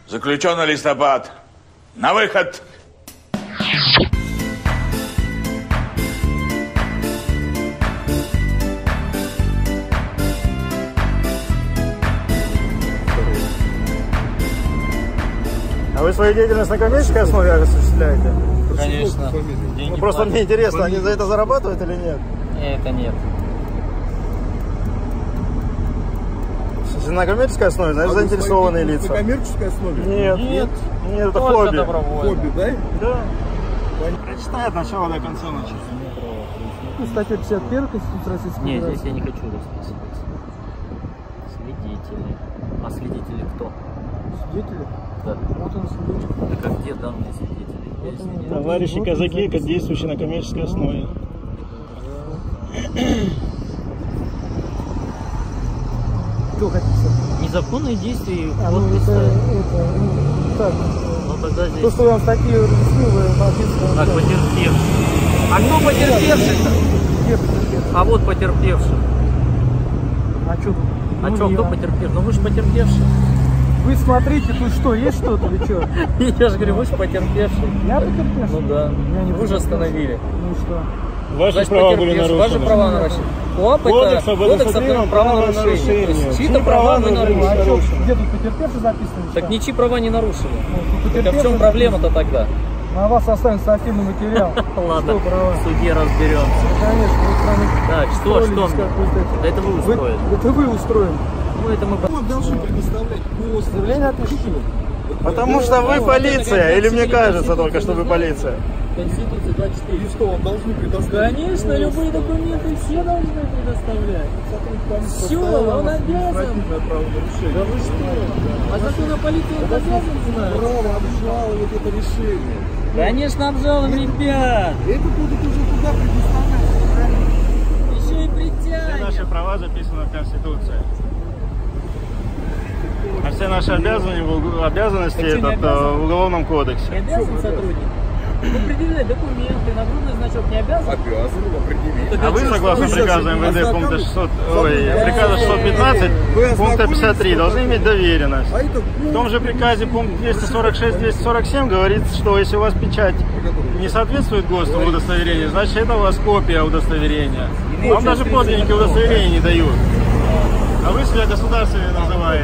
Заключенный Листопад. На выход! А вы свою деятельность на коммерческой основе осуществляете? Конечно. Ну, просто мне интересно, они за это зарабатывают или нет? Это нет. Если на коммерческой основе, значит, заинтересованные лица. На коммерческой основе? Нет. Нет, это хобби. Хобби, да? Да. Прочитай от начала до конца начала. Ну, статья 51 Конституции Российской Нет, Федерации. здесь я не хочу расписываться. Свидетели. А свидетели кто? Свидетели? Да. Вот он свидетель. Так а где данные свидетели? Я если не- Товарищи казаки, действующие на коммерческой основе. Что хотите? Незаконные действия. А, ну так. Ну тогда То, здесь. что я вам статью разъяснил, вы написано. Так, потерпевший. А кто потерпевший-то? Где потерпевший? А вот потерпевший. А что? А что, кто потерпевший? Ну вы же потерпевший. Вы смотрите, тут что, есть что-то или что? Я же говорю, вы же потерпевший. Я потерпевший? Ну да. Я не Вы же остановили. Ну и что? Ваши Значит, права были потерпевший. нарушены. Ваши права нарушены. КОАП Кодекс это об кодекс об административном правонарушении. То есть чьи-то права вы А нарушили. что, где тут потерпевший записано? Так ничьи права не нарушили. Ну, Так а в чем проблема-то тогда? На вас останется активный материал. Ладно, Что права? в суде разберемся. Конечно, вы прям Так, что устроились мне? какой-то. Да это вы устроили. Это вы устроили. Ну это мы... Вы должны предоставлять пост. Заявление отпишите. Потому что вы полиция, или мне кажется только, что вы полиция? Конституция 24. И что, вам должны предоставить? Конечно, любые документы все должны предоставлять. Все, он обязан. Да вы что? А закон о полиции он обязан знать? Право обжаловать это решение. Конечно, обжалуем, ребят. Это будут уже туда предоставлять. Еще и Все притянем. наши права записаны в Конституции. А все наши обязанности Так что, не в Уголовном кодексе. Не обязан сотрудник? Предъявлять документы, нагрудный значок не обязан? Обязаны определить. А вы, согласно приказу МВД пункта 600, приказа 615, пункта 53, должны иметь доверенность. А это, В том же приказе пункт 246-247 говорится, что если у вас печать не соответствует ГОСТу удостоверению, значит это у вас копия удостоверения. Вам даже подлинники удостоверения не дают. А вы себя государственным называете.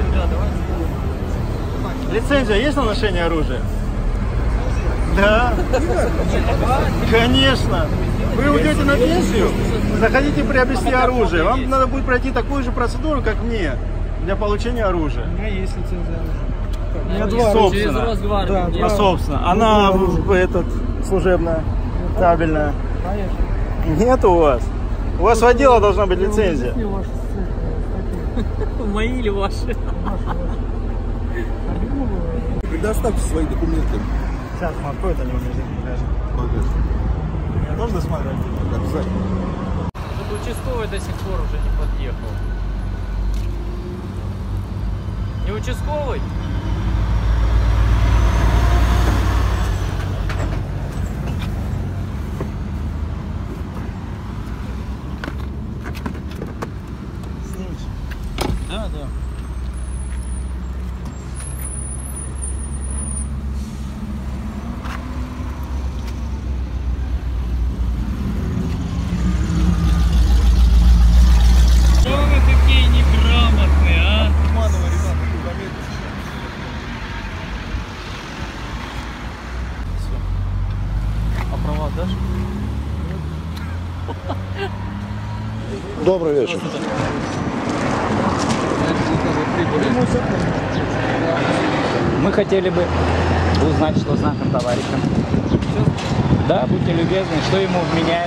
Лицензия есть на ношение оружия? Да. Конечно. Вы уйдете на пенсию, захотите приобрести оружие. Вам надо будет пройти такую же процедуру, как мне, для получения оружия. У меня есть лицензия. У меня Через два собственно. Росгвардию. Да, делать. Собственно, она служебная, табельная. Конечно. Нет у вас. У вас в отдела должна быть лицензия. Объясню ваши статьи. Мои или ваши? предоставьте свои документы. Сейчас мы откроют, они уже даже. Я тоже досматриваю? Обязательно. Вот участковый до сих пор уже не подъехал. Не участковый? Снимешь? Да, да. Что вы такие неграмотные, а? Туманова, ребята, заметьте. А права дашь? Добрый вечер. Мы хотели бы узнать, что с нашим товарищем. Да, будьте любезны, что ему вменяют.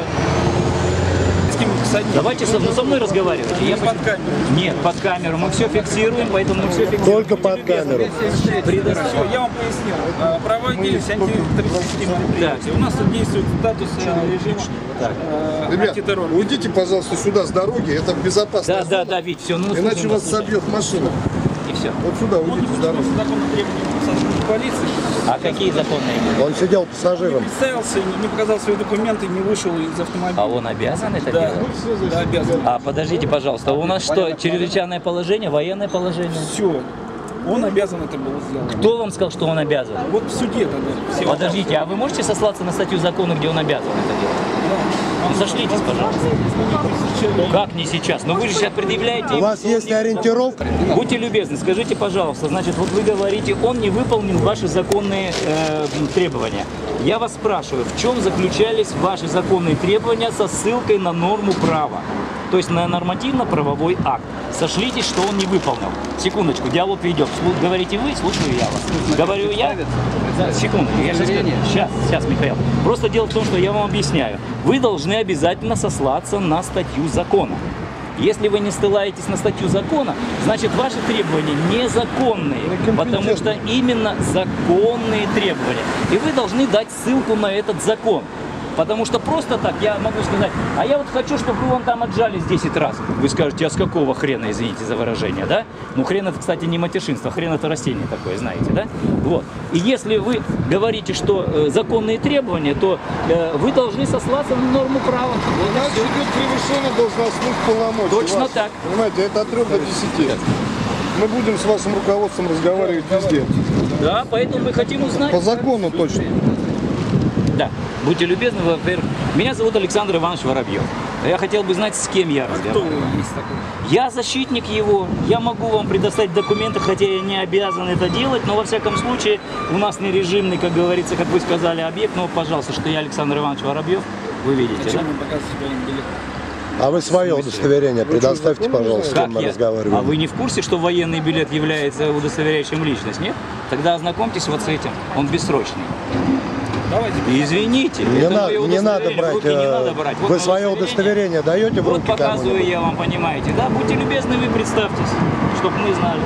Давайте со мной разговаривайте. Под камеру. Нет, под камеру. Мы все фиксируем, поэтому мы все фиксируем. Только под камеру. Я вам пояснил. Права есть антитеррористические мероприятия. У нас тут действует статус режима Ребят, антитеррора. уйдите, пожалуйста, сюда с дороги, это безопасно. Да, Вить, все. Ну, Иначе вас собьет машина. И все. Вот сюда уйдите с дороги. Законные требования сотрудника полиции. А какие законные? Он сидел пассажиром. Представился, не показал свои документы, не вышел из автомобиля. А он обязан это Да, делать? да, обязан. А подождите, пожалуйста, у нас что, чрезвычайное положение, военное положение? Все. Он обязан это было сделать. Кто вам сказал, что он обязан? Вот в суде тогда. Все Подождите, а вы можете сослаться на статью закона, где он обязан это делать? Ну, сошлитесь, пожалуйста. Как не сейчас? Но вы же сейчас предъявляете... У вас есть ориентировка? Будьте любезны, скажите, пожалуйста, значит, вот вы говорите, он не выполнил ваши законные требования. Я вас спрашиваю, в чем заключались ваши законные требования со ссылкой на норму права? То есть на нормативно-правовой акт. Сошлитесь, что он не выполнил. Секундочку, диалог ведет. Говорите вы, слушаю я вас. Говорю я. Да, секунду, я сейчас, Михаил. Просто дело в том, что я вам объясняю. Вы должны обязательно сослаться на статью закона. Если вы не ссылаетесь на статью закона, значит ваши требования незаконные, потому что именно законные требования. И вы должны дать ссылку на этот закон. Потому что просто так я могу сказать, а я вот хочу, чтобы вы вон там отжались 10 раз. Вы скажете, а с какого хрена, извините за выражение, да? Ну хрен это, кстати, не матершинство, хрен это растение такое, знаете, да? Вот. И если вы говорите, что законные требования, то вы должны сослаться на норму права. У нас идет превышение должностных полномочий. Точно Вас, так. Понимаете, это от 3 до 10. Мы будем с вашим руководством разговаривать везде. Да, поэтому мы хотим узнать. По закону точно. Да, будьте любезны, во-первых, меня зовут Александр Иванович Воробьев. Я хотел бы знать, с кем я разговариваю. Кто есть такой? Я защитник его, я могу вам предоставить документы, хотя я не обязан это делать, но во всяком случае у нас не режимный, как говорится, как вы сказали, объект. Но, пожалуйста, что я Александр Иванович Воробьев, вы видите, Зачем да? вам показывать военный билет? А вы свое удостоверение предоставьте, пожалуйста, с Как кем мы я? разговариваем. А вы не в курсе, что военный билет является удостоверяющим личность, нет? Тогда ознакомьтесь вот с этим, он бессрочный. Давайте. Извините, Не, это надо, мое не надо удостоверение, в брать. руки не надо брать. Вот Вы мое свое удостоверение даете в Вот руки показываю кому-нибудь? я вам, понимаете, да? Будьте любезны, вы представьтесь, чтобы мы знали.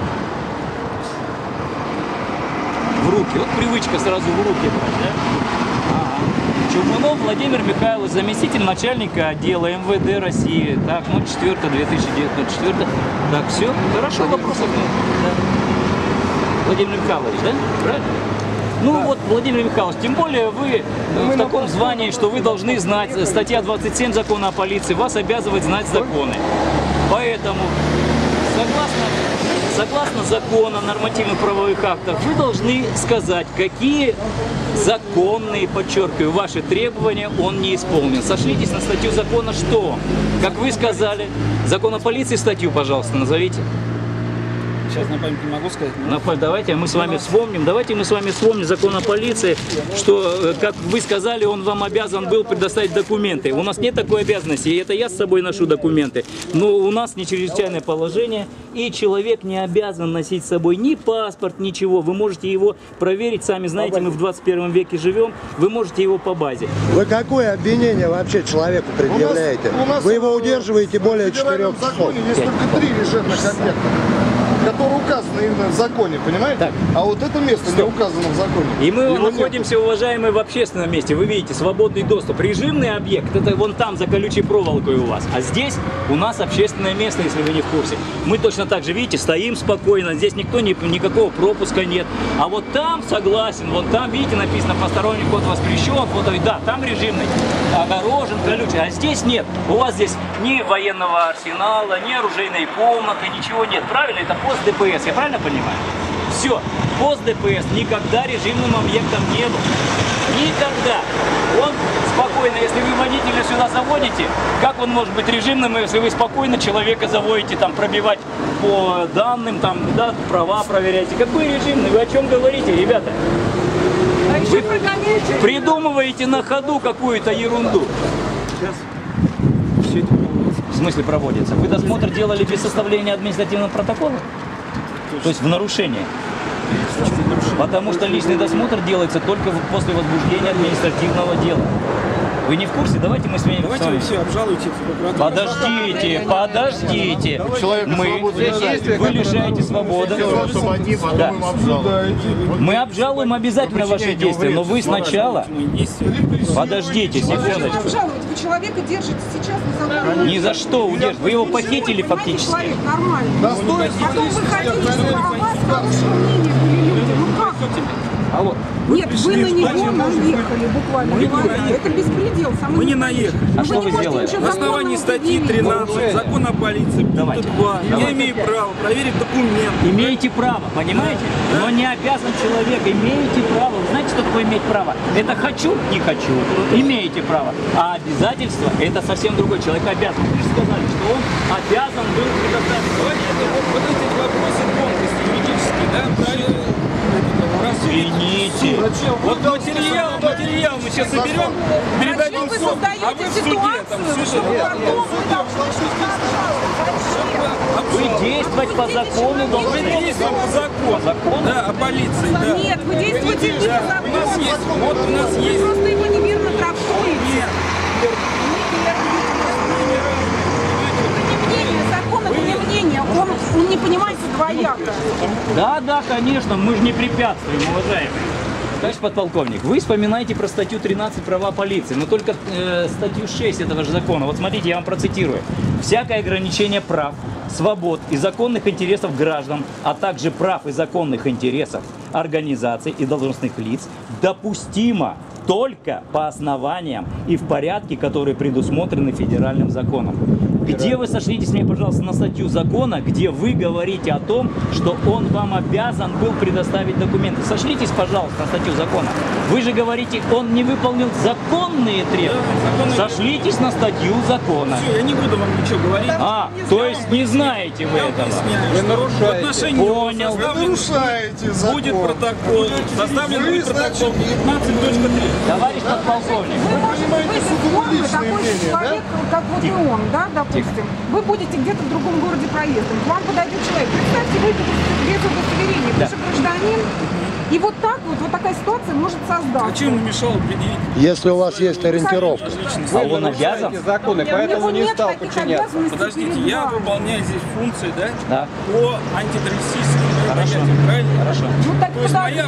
В руки, вот привычка сразу в руки брать, да? Ага. Чугунов Владимир Михайлович, заместитель начальника отдела МВД России. Так, 04-2004. Так, все, хорошо, вопросов нет. Да. Владимир Михайлович, да? Правильно? Ну вот, Владимир Михайлович, тем более вы в таком звании, что вы должны знать, статья 27 закона о полиции вас обязывает знать законы. Поэтому, согласно закону о нормативно-правовых актах, вы должны сказать, какие законные, подчеркиваю, ваши требования он не исполнил. Сошлитесь на статью закона, что, как вы сказали, закон о полиции, статью, пожалуйста, назовите. Сейчас на память не могу сказать. Давайте мы с вами вспомним закон о полиции, что, как вы сказали, он вам обязан был предоставить документы. У нас нет такой обязанности, и это я с собой ношу документы. Но у нас не чрезвычайное положение, и человек не обязан носить с собой ни паспорт, ничего. Вы можете его проверить, сами знаете, мы в 21 веке живем, вы можете его по базе. Вы какое обвинение вообще человеку предъявляете? Вы его удерживаете более 4 В законе есть только 3 режимных объекта, которые указаны именно в законе, понимаете? Так. А вот это место не указано в законе. И мы Его находимся, уважаемые, в общественном месте. Вы видите, свободный доступ. Режимный объект, это вон там, за колючей проволокой у вас. А здесь у нас общественное место, если вы не в курсе. Мы точно так же, видите, стоим спокойно. Здесь никакого пропуска нет. А вот там, согласен, вон там, видите, написано посторонний вход воспрещен. Вот, да, там режимный, огорожен, колючий. А здесь нет. У вас здесь ни военного арсенала, ни оружейной комнаты, ничего нет. Правильно? Это пост ДПС. Я правильно понимаю? Все. Пост ДПС никогда режимным объектом не был. Никогда. Он спокойно, если вы водителя сюда заводите, как он может быть режимным, если вы спокойно человека заводите, там, пробивать по данным, там, да, права проверяете. Какой режимный? Вы о чем говорите, ребята? Вы придумываете на ходу какую-то ерунду. Сейчас все это проводится. В смысле проводится? Вы досмотр делали без составления административного протокола? То есть в нарушение? Потому что личный досмотр делается только после возбуждения административного дела. Вы не в курсе? Давайте мы с вами... Давайте вы все обжалуйте в прокуратуру. Подождите. Вы лишаете свободы. Да. Мы обжалуем обязательно ваши действия, но вы сначала... Подождите секундочку. Обжаловать. Вы человека держите сейчас на законном. Ни за что удерживать. Вы его похитили фактически. Человек нормально. Потом вы хотите, чтобы о вас хорошее мнение были люди. Ну как? вот. Нет, вы на него наехали буквально. Это беспредел. Мы не наехали. А что вы сделаете? На основании статьи 13 Закона о полиции, пункта 2, я имею право проверить документы. Имеете право, понимаете? Но не обязан человек. Имеете право. Вы знаете, что такое иметь право? Это хочу, не хочу. Имеете право. А обязательство – это совсем другой. Человек обязан. Вы же сказали, что он обязан был предоставить. Вот эти вопросы тонкости юридические, да, Извините. вот материал мы сейчас соберем, передадим в суд, а вы в суде там все Вы действовать по закону должны. Мы действуем по закону, да, о полиции, да. Нет, вы действуете не по закону. У нас есть, вот у нас есть. Вы просто его неверно трактуете. Нет. Закон это не мнение, он не понимается двояко. Да, конечно, мы же не препятствуем, уважаемые. Товарищ подполковник, вы вспоминаете про статью 13 права полиции, но только статью 6 этого же закона. Вот смотрите, я вам процитирую. Всякое ограничение прав, свобод и законных интересов граждан, а также прав и законных интересов организаций и должностных лиц допустимо только по основаниям и в порядке, которые предусмотрены федеральным законом. Где вы сошлитесь мне, пожалуйста, на статью закона, где вы говорите о том, что он вам обязан был предоставить документы? Сошлитесь, пожалуйста, на статью закона. Вы же говорите, он не выполнил законные требования. Сошлитесь на статью закона. Все, я не буду вам ничего говорить. То есть не знаете вы этого? Вы нарушаете. Понял. Вы нарушаете закон. Будет протокол. Составлен будет протокол 19.3. Товарищ подполковник. Вы можете выйти из формы, такой человек, как вот и он, да, допустим. Вы будете где-то в другом городе проездом. К вам подойдет человек. Представьте, вы без удостоверения, вы же гражданин. И вот так вот такая ситуация может создаться. А чем ему мешало предъявить? Если у вас есть ориентировка. А он обязан? Законы, поэтому не стал подчиняться. Подождите, я выполняю здесь функции, да? Да. По антитеррористическим мероприятиям, правильно? Хорошо. Ну так То есть моя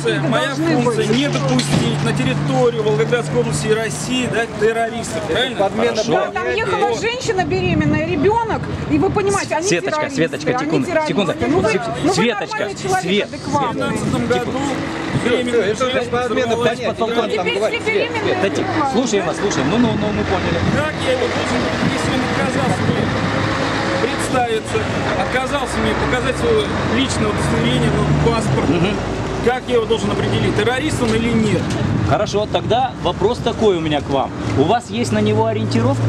функция не допустить на территорию Волгоградской области и России, да, террористов, правильно? Подмена Да, там ехала женщина беременная, ребенок, и вы понимаете, они Светочка, Светочка, секунду. Ну, Светочка, нормальный человек, Свет. В адекватный. 2015 году беременная это же подмена понятий. Подполковник. Теперь если беременная, Дайте, слушаем вас, слушаем. Ну, мы поняли. Как я его должен, если он отказался мне представиться, отказался мне показать свое личное удостоверение, паспорт, как я его должен определить, террорист он или нет? Хорошо, тогда вопрос такой у меня к вам. У вас есть на него ориентировка?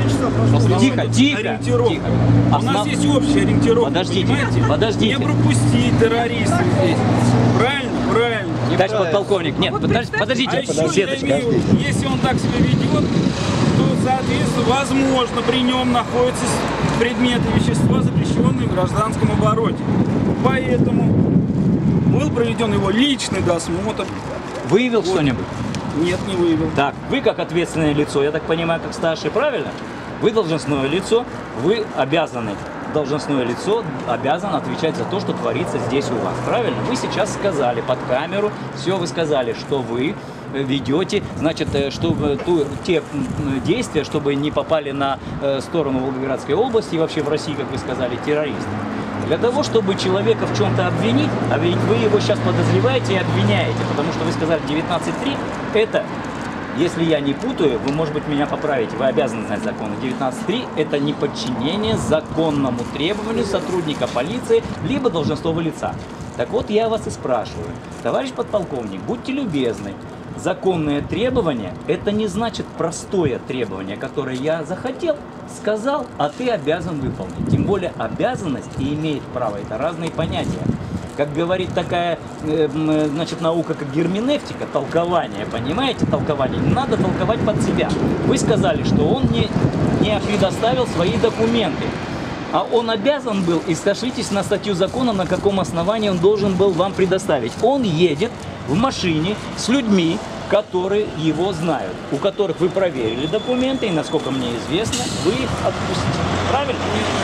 Тихо. Ориентировка. У нас есть общая ориентировка, понимаете? Подождите. Не пропустить террористов здесь. Правильно? Правильно. Товарищ подполковник, нет, подождите, А еще Светочка. я имею, если он так себя ведет, то, соответственно, возможно, при нем находятся предметы, вещества, запрещенные в гражданском обороте. Поэтому был проведен его личный досмотр. Выявил что-нибудь? Нет, не выявил. Так, вы как ответственное лицо, я так понимаю, как старший, правильно? Вы должностное лицо, вы обязаны, должностное лицо обязан отвечать за то, что творится здесь у вас, правильно? Вы сейчас сказали под камеру, все вы сказали, что вы ведете, значит, чтобы те действия, чтобы не попали на сторону Волгоградской области и вообще в России, как вы сказали, террористы. Для того, чтобы человека в чем-то обвинить, а ведь вы его сейчас подозреваете и обвиняете, потому что вы сказали 19.3, это, если я не путаю, вы, может быть, меня поправите, вы обязаны знать законы. 19.3 это неподчинение законному требованию сотрудника полиции, либо должностного лица. Так вот, я вас и спрашиваю, товарищ подполковник, будьте любезны, законное требование – это не значит простое требование, которое я захотел, сказал, а ты обязан выполнить. Тем более обязанность и имеет право – это разные понятия. Как говорит такая, значит, наука, как герменевтика, толкование, понимаете, толкование, не надо толковать под себя. Вы сказали, что он не предоставил свои документы. А он обязан был, и сошлитесь на статью закона, на каком основании он должен был вам предоставить. Он едет в машине с людьми, которые его знают, у которых вы проверили документы, и, насколько мне известно, вы их отпустили. Правильно?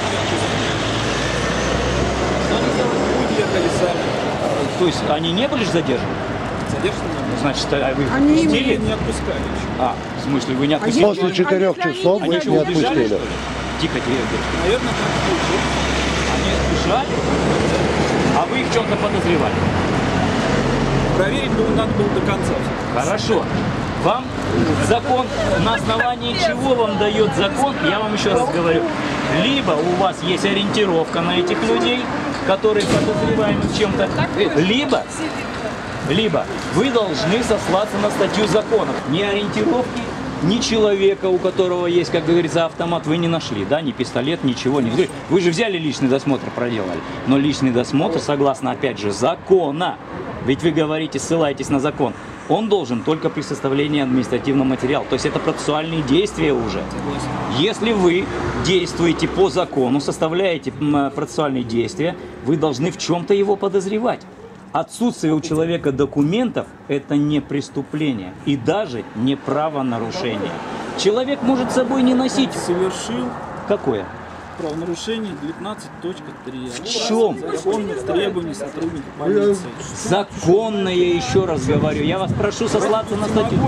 Уехали сами. То есть они не были задержаны? Задержаны? Значит, вы их Они отпустили? Не отпускали еще. В смысле, вы не отпустили? После 4 часов Они вы что, не убежали, отпустили. что ли? Тихо, девочка. Наверное, так получилось. Они сбежали, а вы их в чем-то подозревали? Проверить было надо было до конца. Хорошо. Вам закон, на основании чего вам дает закон, я вам еще раз говорю, либо у вас есть ориентировка на этих людей, которые подозреваемы в чем-то, либо вы должны сослаться на статью закона. Ни ориентировки, ни человека, у которого есть, как говорится, автомат, вы не нашли, да, ни пистолет, ничего не. Вы же взяли личный досмотр, проделали, но личный досмотр, согласно, опять же, закона, ведь вы говорите, ссылаетесь на закон, он должен только при составлении административного материала. То есть это процессуальные действия уже. Если вы действуете по закону, составляете процессуальные действия, вы должны в чем-то его подозревать. Отсутствие у человека документов – это не преступление и даже не правонарушение. Человек может с собой не носить. Совершил. Какое? Правонарушение 19.3. В чем? Законных требований сотрудников полиции. Законное, еще раз говорю. Я вас прошу сослаться на статью.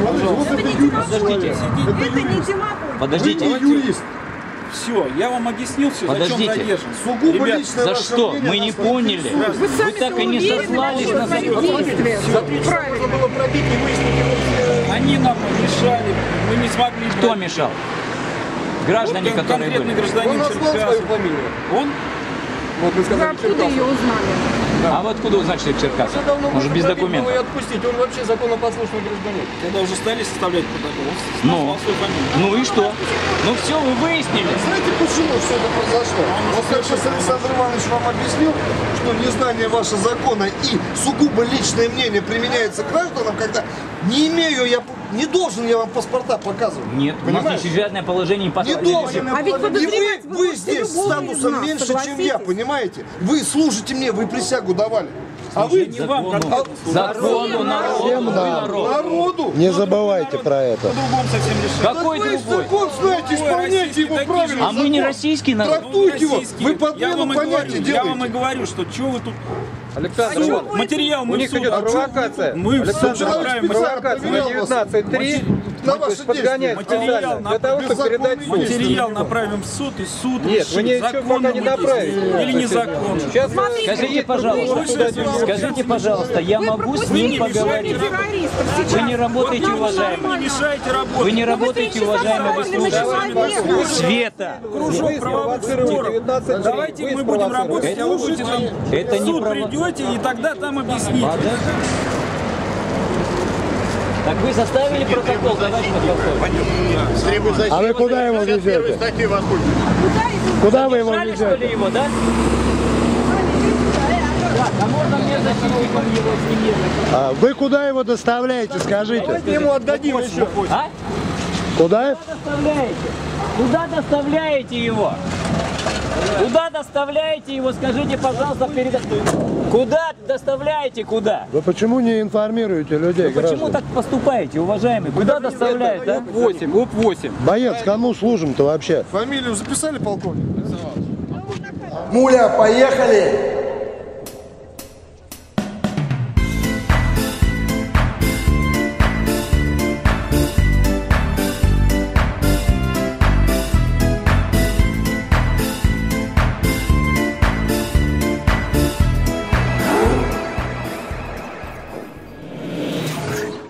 Подождите. Это не демагогия. Подождите. Юрист. Все, я вам объяснил все, зачем задержан. Сугубо Ребят, личное За ваше что? мнение, Мы не наше поняли. Вы Вы сами так и не уверены, сослались что на свои закон. действия. Можно было пробить и выяснить. Они нам мешали, мы не смогли. Кто мешал? Граждане, Вот которые конкретный были. гражданин Он назвал свою Черкасов. фамилию. Он? Вот вы Вы сказали, откуда ее узнали? А вы откуда узнать, что это Черкасов? Может, без документов? Его и отпустить, он вообще законопослушный гражданин. Когда уже стали составлять протокол, он Ну, назвал свою фамилию. ну и что? Ну все, вы выяснили. Знаете, почему все это произошло? Вот как сейчас Александр Иванович вам объяснил, что незнание вашего закона и сугубо личное мнение применяется к гражданам, когда не имею я, не должен я вам паспорта показывать. Нет, у нас есть чрезвычайное положение не Не должен. А ведь И подозревать вы можете здесь любого из статусом нас, меньше, чем я, согласитесь? понимаете? Вы служите мне, вы присягу давали. А вы Не вам конкретно. Закону, народу. народу. Не забывайте про это. По-другому совсем решили. Какой Вы другой? закон знаете, исполняйте его такие правильно. А мы не закон. российский народ. Трактуйте его. Российские. Вы подмену понятия Я вам и делаете. говорю, что что вы тут... Александр Иванович, Материал у мы в них суд. идет провокация. Мы в суд Александр отправим. Провокация на 19.3. На То ваши есть подгоняют Материал специально для того, чтобы передать суд. Материал направим в суд, и суд Нет, вы решит, ничего законно пока не мы направили. действуем или незаконно. Сейчас Скажите, пожалуйста, скажите, пожалуйста, я Вы могу с пропустили ним мешаете поговорить? террористов Вы сейчас. не работаете, Вот нам уважаемый. Вы не мешаете работать. Вы не работаете, уважаемый, вы слушаете. Света, Кружок правовых споров. Давайте мы будем работать, а вы будете там это в не суд право- придете, и тогда там объясните. так вы составили протокол, товарищ Михалков? А вы куда его везете? Куда вы его Держали, что ли, везете? его, да? Так, а можно мне зафиксировать его с Вы куда его доставляете, скажите? Ему отдадим еще. А? Куда? Доставляете? Куда доставляете его? Куда доставляете его? Скажите, пожалуйста, Куда доставляете? Куда? Вы почему не информируете людей, Почему граждан? так поступаете, уважаемый? Куда доставляют, а? УП-8. Боец, кому служим-то вообще? Фамилию записали, полковник? Муля, поехали!